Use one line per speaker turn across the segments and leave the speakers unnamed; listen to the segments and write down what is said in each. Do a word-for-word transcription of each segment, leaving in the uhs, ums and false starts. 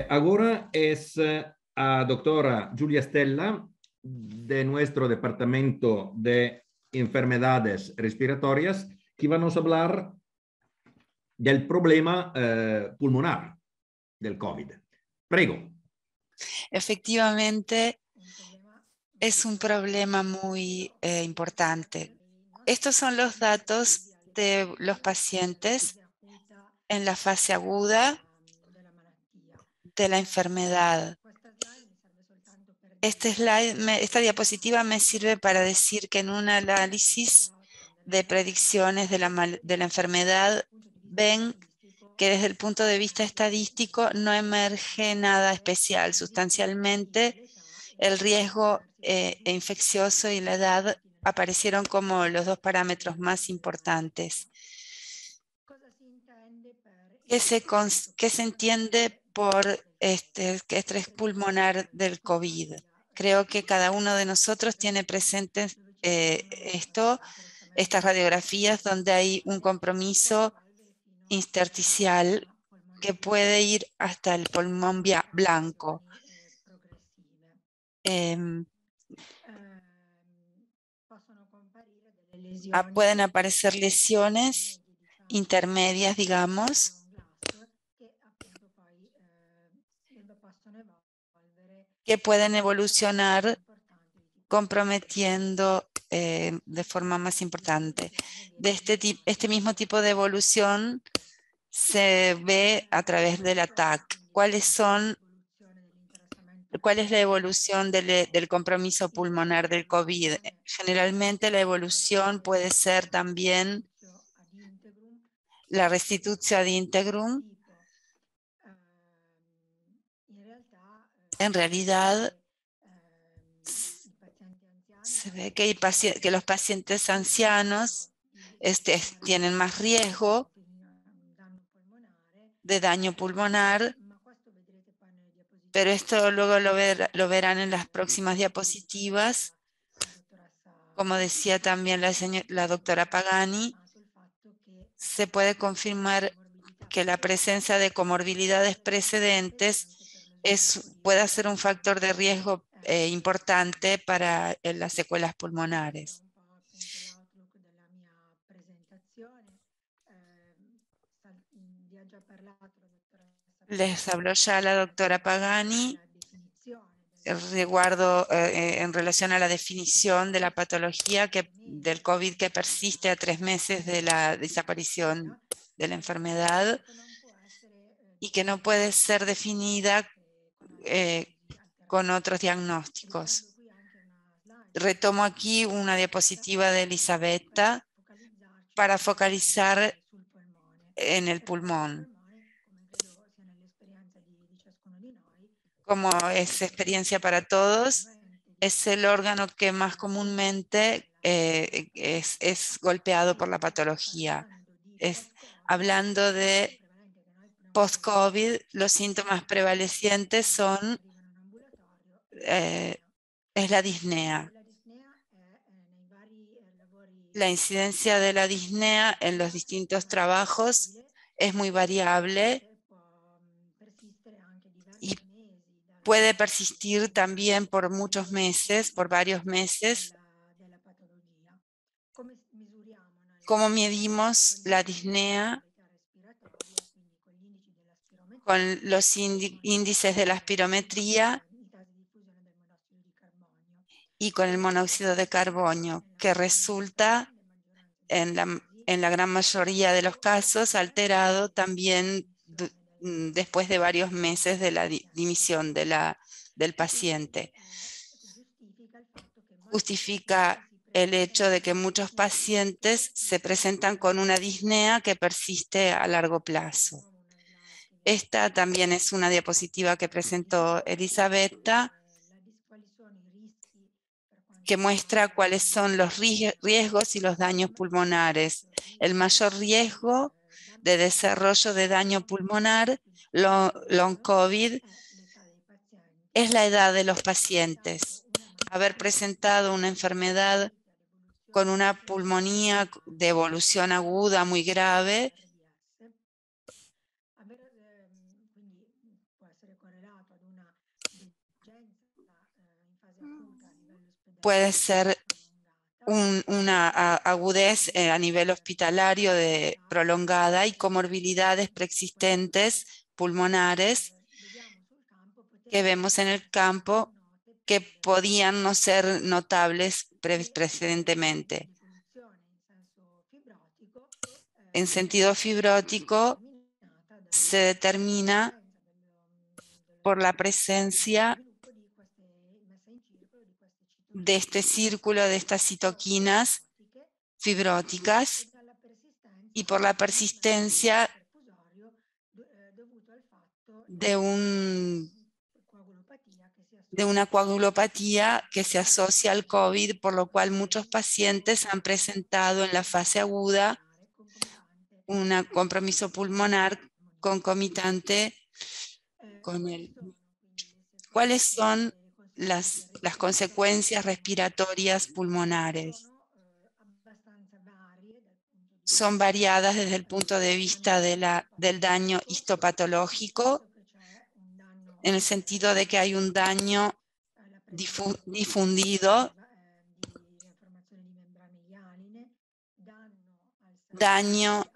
Eh, ahora es eh, a doctora Giulia Stella de nuestro departamento de enfermedades respiratorias que vamos a hablar del problema eh, pulmonar del COVID. Prego.
Efectivamente, es un problema muy eh, importante. Estos son los datos de los pacientes en la fase aguda de la enfermedad. Este slide, me, esta diapositiva me sirve para decir que en un análisis de predicciones de la, de la enfermedad ven que desde el punto de vista estadístico no emerge nada especial. Sustancialmente, el riesgo eh, infeccioso y la edad aparecieron como los dos parámetros más importantes. ¿Qué se, qué se entiende por este estrés pulmonar del COVID? Creo que cada uno de nosotros tiene presentes eh, esto, estas radiografías donde hay un compromiso intersticial que puede ir hasta el pulmón blanco. Eh, pueden aparecer lesiones intermedias, digamos, que pueden evolucionar comprometiendo eh, de forma más importante. De este, este mismo tipo de evolución se ve a través del A T A C. ¿Cuáles son, cuál es la evolución del, del compromiso pulmonar del COVID? Generalmente la evolución puede ser también la restitución ad integrum. En realidad, se ve que, hay que los pacientes ancianos este, tienen más riesgo de daño pulmonar, pero esto luego lo, ver, lo verán en las próximas diapositivas. Como decía también la, señora, la doctora Pagani, se puede confirmar que la presencia de comorbilidades precedentes es, puede ser un factor de riesgo eh, importante para eh, las secuelas pulmonares. Les habló ya la doctora Pagani Reguardo, eh, en relación a la definición de la patología que, del COVID que persiste a tres meses de la desaparición de la enfermedad y que no puede ser definida eh, con otros diagnósticos. Retomo aquí una diapositiva de Elisabetta para focalizar en el pulmón. Como es experiencia para todos, es el órgano que más comúnmente eh, es, es golpeado por la patología. Es, hablando de post-COVID, los síntomas prevalecientes son eh, es la disnea. La incidencia de la disnea en los distintos trabajos es muy variable y puede persistir también por muchos meses, por varios meses. ¿Cómo medimos la disnea? Con los índices de la espirometría y con el monóxido de carbono, que resulta en la, en la gran mayoría de los casos alterado también después de varios meses de la dimisión de la, del paciente. Justifica el hecho de que muchos pacientes se presentan con una disnea que persiste a largo plazo. Esta también es una diapositiva que presentó Elisabetta, que muestra cuáles son los riesgos y los daños pulmonares. El mayor riesgo de desarrollo de daño pulmonar, long COVID, es la edad de los pacientes. Haber presentado una enfermedad con una pulmonía de evolución aguda muy grave puede ser un, una agudez a nivel hospitalario de prolongada y comorbilidades preexistentes pulmonares que vemos en el campo que podían no ser notables pre precedentemente. En sentido fibrótico, se determina por la presencia de este círculo de estas citoquinas fibróticas y por la persistencia de, un, de una coagulopatía que se asocia al COVID, por lo cual muchos pacientes han presentado en la fase aguda un compromiso pulmonar concomitante con el. ¿Cuáles son las, las consecuencias respiratorias pulmonares? Son variadas desde el punto de vista de la, del daño histopatológico, en el sentido de que hay un daño difu, difundido, daño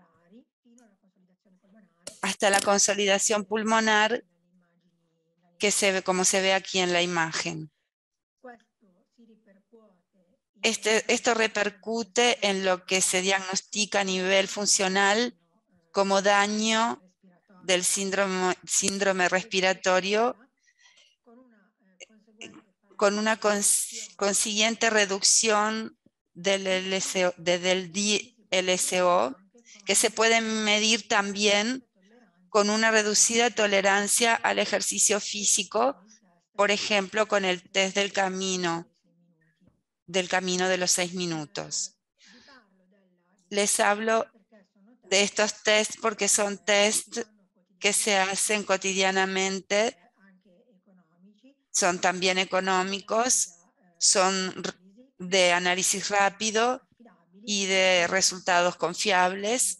hasta la consolidación pulmonar, que se ve, como se ve aquí en la imagen. Este, esto repercute en lo que se diagnostica a nivel funcional como daño del síndrome, síndrome respiratorio, con una cons, consiguiente reducción del, L S O, de, del D L S O, que se puede medir también con una reducida tolerancia al ejercicio físico, por ejemplo, con el test del camino, del camino de los seis minutos. Les hablo de estos tests porque son tests que se hacen cotidianamente, son también económicos, son de análisis rápido y de resultados confiables.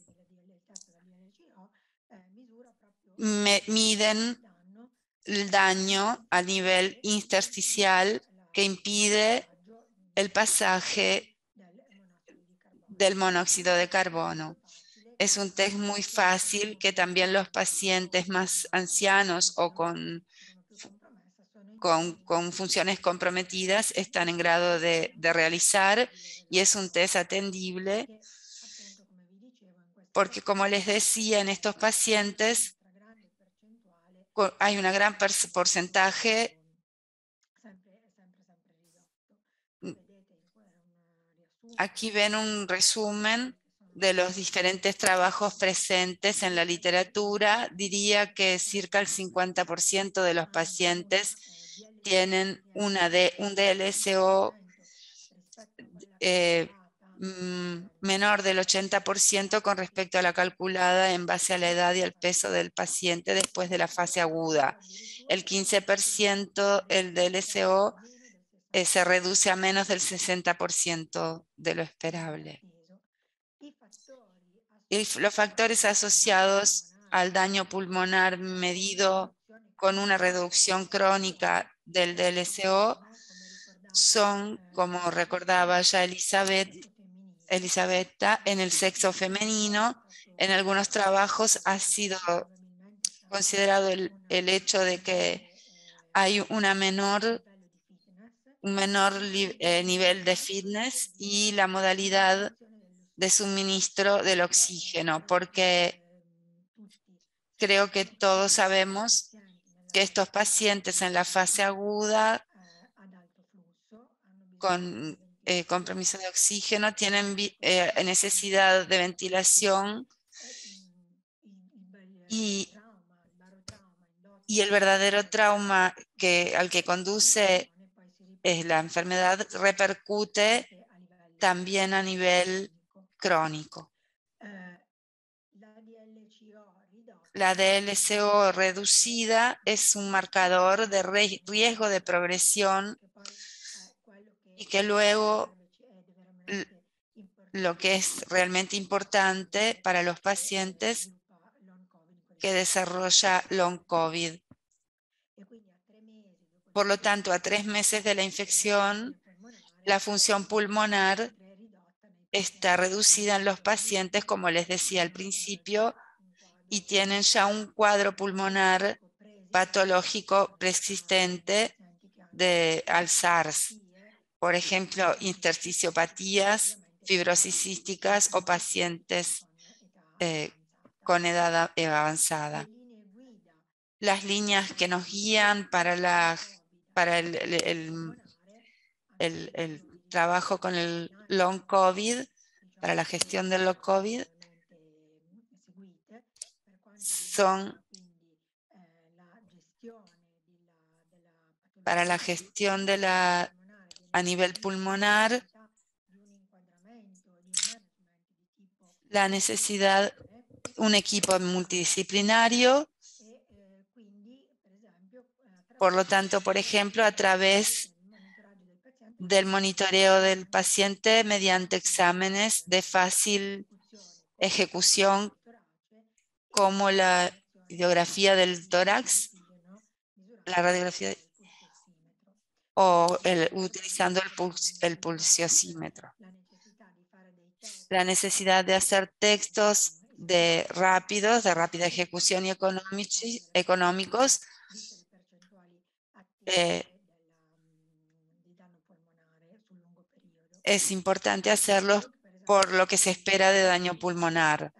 Me, miden el daño a nivel intersticial que impide el pasaje del monóxido de carbono. Es un test muy fácil que también los pacientes más ancianos o con, con, con funciones comprometidas están en grado de, de realizar, y es un test atendible porque, como les decía, en estos pacientes hay un gran porcentaje Aquí ven un resumen de los diferentes trabajos presentes en la literatura. Diría que cerca del cincuenta por ciento de los pacientes tienen una de, un D L S O eh, menor del ochenta por ciento con respecto a la calculada en base a la edad y al peso del paciente después de la fase aguda. El quince por ciento el D L S O eh, se reduce a menos del sesenta por ciento de lo esperable. Y los factores asociados al daño pulmonar medido con una reducción crónica del D L S O son, como recordaba ya Elizabeth, Elisabetta, en el sexo femenino. En algunos trabajos ha sido considerado el, el hecho de que hay una menor, un menor eh, nivel de fitness y la modalidad de suministro del oxígeno, porque creo que todos sabemos que estos pacientes en la fase aguda con eh, compromiso de oxígeno tienen eh, necesidad de ventilación, y, y el verdadero trauma que, al que conduce es la enfermedad repercute también a nivel crónico. La D L S O reducida es un marcador de riesgo de progresión, y que luego lo que es realmente importante para los pacientes que desarrolla long COVID. Por lo tanto, a tres meses de la infección, la función pulmonar está reducida en los pacientes, como les decía al principio, y tienen ya un cuadro pulmonar patológico preexistente de, al SARS. Por ejemplo, intersticiopatías, fibrosis císticas o pacientes eh, con edad avanzada. Las líneas que nos guían para, la, para el, el, el, el trabajo con el long COVID, para la gestión del long COVID, son para la gestión de la, a nivel pulmonar, la necesidad de un equipo multidisciplinario. Por lo tanto, por ejemplo, a través del monitoreo del paciente mediante exámenes de fácil ejecución, como la radiografía del tórax, la radiografía o el, utilizando el, puls, el pulsiosímetro. La necesidad de hacer textos de rápidos, de rápida ejecución y económicos, eh, es importante hacerlos por lo que se espera de daño pulmonar.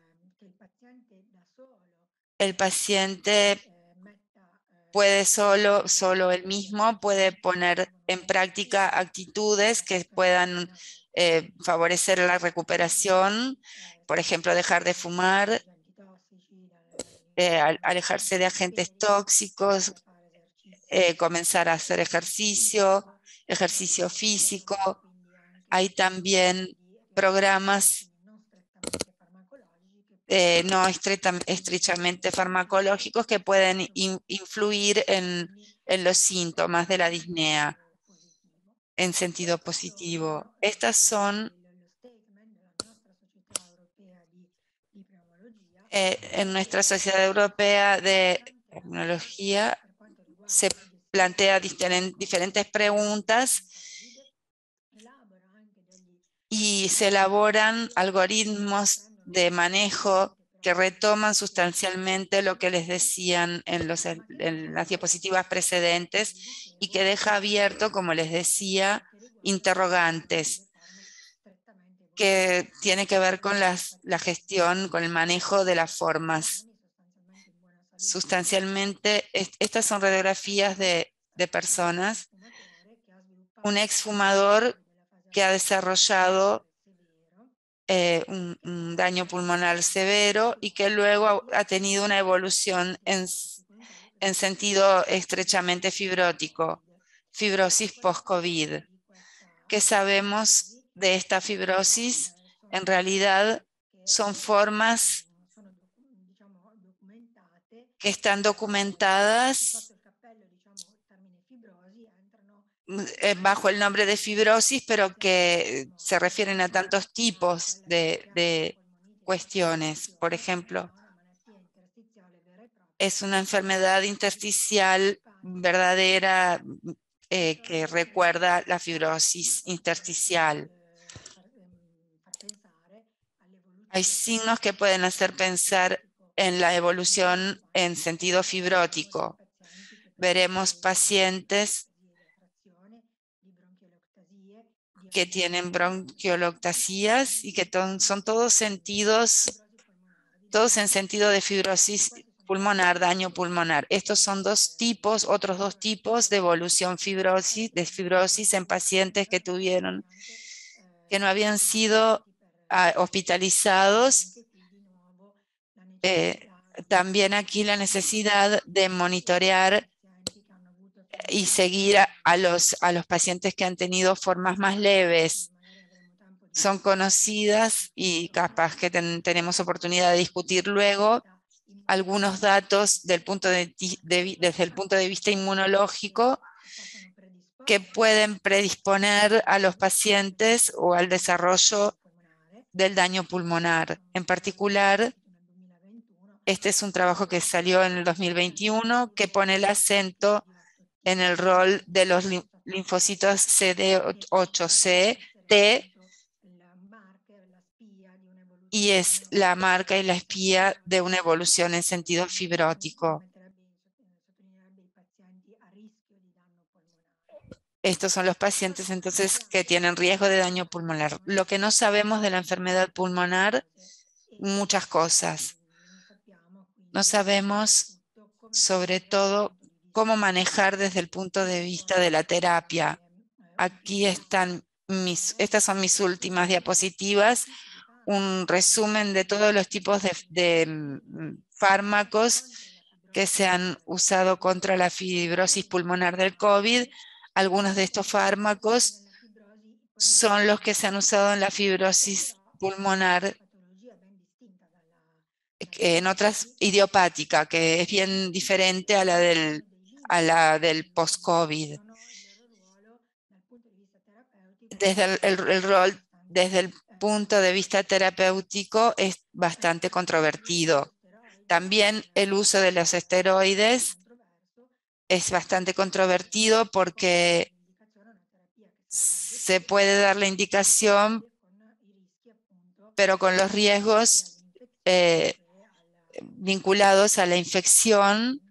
El paciente puede solo, solo él mismo, puede poner en práctica actitudes que puedan eh, favorecer la recuperación, por ejemplo, dejar de fumar, eh, alejarse de agentes tóxicos, eh, comenzar a hacer ejercicio, ejercicio físico. Hay también programas eh, no estrechamente farmacológicos que pueden in, influir en, en los síntomas de la disnea en sentido positivo. Estas son, eh, en nuestra Sociedad Europea de Pulmonología, se plantea diferentes preguntas y se elaboran algoritmos de manejo que retoman sustancialmente lo que les decían en, los, en las diapositivas precedentes y que deja abierto, como les decía, interrogantes que tiene que ver con las, la gestión, con el manejo de las formas. Sustancialmente, est estas son radiografías de, de personas. Un exfumador que ha desarrollado eh, un, un daño pulmonar severo y que luego ha, ha tenido una evolución en, en sentido estrechamente fibrótico, fibrosis post-COVID. ¿Qué sabemos de esta fibrosis? En realidad son formas que están documentadas bajo el nombre de fibrosis, pero que se refieren a tantos tipos de, de cuestiones. Por ejemplo, es una enfermedad intersticial verdadera eh, que recuerda la fibrosis intersticial. Hay signos que pueden hacer pensar en la evolución en sentido fibrótico. Veremos pacientes que tienen bronquioloctasías y que son todos sentidos, todos en sentido de fibrosis pulmonar, daño pulmonar. Estos son dos tipos, otros dos tipos de evolución fibrosis, de fibrosis en pacientes que tuvieron, que no habían sido uh, hospitalizados. Eh, también aquí la necesidad de monitorear y seguir a, a, los, a los pacientes que han tenido formas más leves. Son conocidas y capaz que ten, tenemos oportunidad de discutir luego algunos datos del punto de, de, desde el punto de vista inmunológico que pueden predisponer a los pacientes o al desarrollo del daño pulmonar. En particular, este es un trabajo que salió en el dos mil veintiuno que pone el acento en el rol de los linfocitos C D ocho C, T, y es la marca y la espía de una evolución en sentido fibrótico. Estos son los pacientes entonces que tienen riesgo de daño pulmonar. Lo que no sabemos de la enfermedad pulmonar, muchas cosas. No sabemos sobre todo cómo manejar desde el punto de vista de la terapia. Aquí están mis, estas son mis últimas diapositivas, un resumen de todos los tipos de, de fármacos que se han usado contra la fibrosis pulmonar del COVID. Algunos de estos fármacos son los que se han usado en la fibrosis pulmonar en otras idiopática, que es bien diferente a la del, a la del post-COVID. Desde el, el, el rol, desde el punto de vista terapéutico, es bastante controvertido. También el uso de los esteroides es bastante controvertido porque se puede dar la indicación, pero con los riesgos eh, vinculados a la infección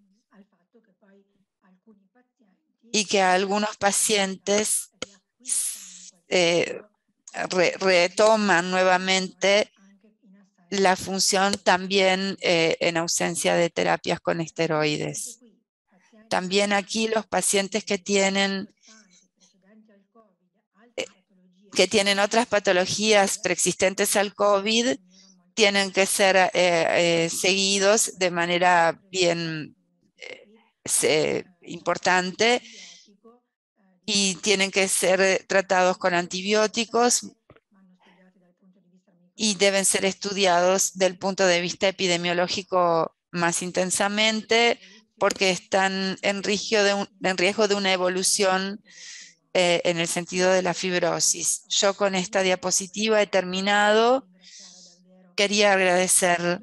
y que algunos pacientes eh, re, retoman nuevamente la función también eh, en ausencia de terapias con esteroides. También aquí los pacientes que tienen, eh, que tienen otras patologías preexistentes al COVID tienen que ser eh, eh, seguidos de manera bien eh, importante y tienen que ser tratados con antibióticos y deben ser estudiados del punto de vista epidemiológico más intensamente porque están en riesgo de, un, en riesgo de una evolución eh, en el sentido de la fibrosis. Yo con esta diapositiva he terminado. Quería agradecer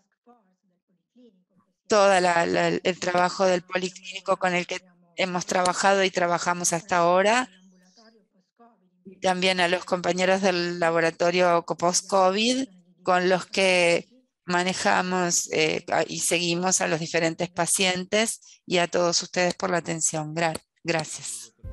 todo la, la, el trabajo del policlínico con el que hemos trabajado y trabajamos hasta ahora. Y también a los compañeros del laboratorio post-COVID con los que manejamos eh, y seguimos a los diferentes pacientes y a todos ustedes por la atención. Gra- gracias.